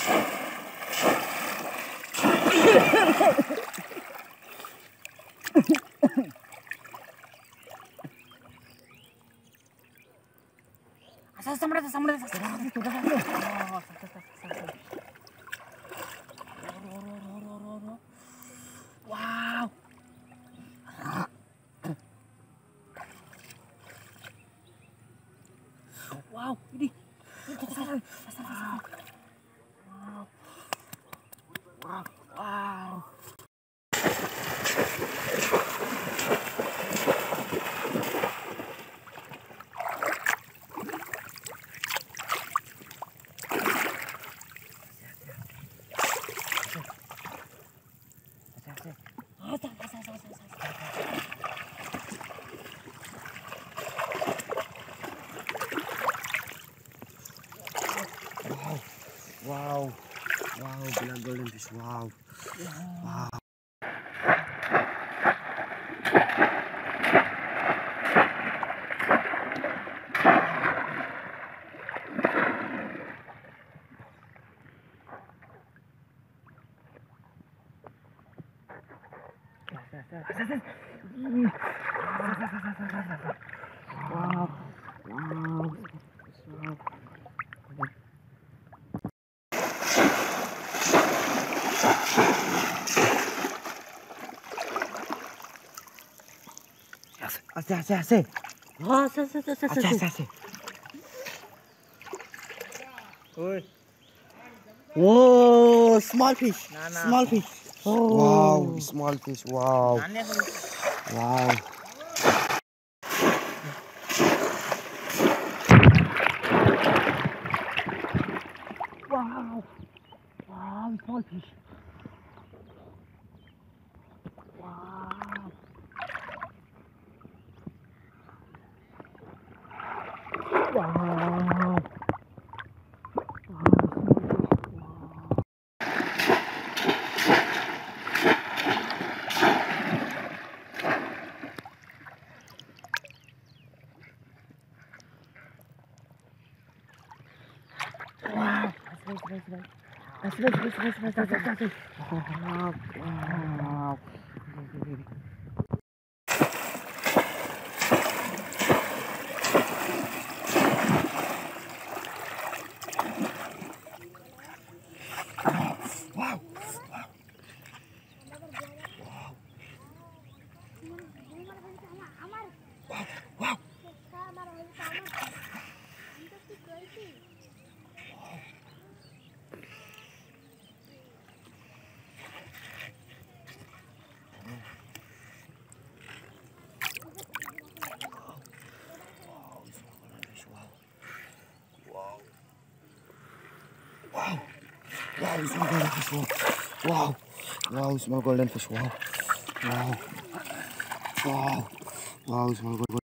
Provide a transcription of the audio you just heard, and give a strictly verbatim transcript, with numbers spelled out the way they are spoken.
Asal sama ada sama ada. Wow. Wow, ini. Wow. Wow. Wow. Wow, wow, bilang golden fish, wow, wow. Wow, wow, wow. Asik, asik, asik. Oh, asal, asal, asal, Asik, asik, asik. Oi. Whoa, small fish. Nah, nah. Small fish. Oh. Wow, small fish. Wow. Nanya kan. Wow. Wow. Wow, small fish. Wow. Wow. Wow. Asik, asik, asik, asik, asik, asik, asik. Wow. Wow. Wow. Wow. Wow. Wow, small golden fish. Wow. Wow, small golden fish. Wow. Wow. Wow. Wow, small golden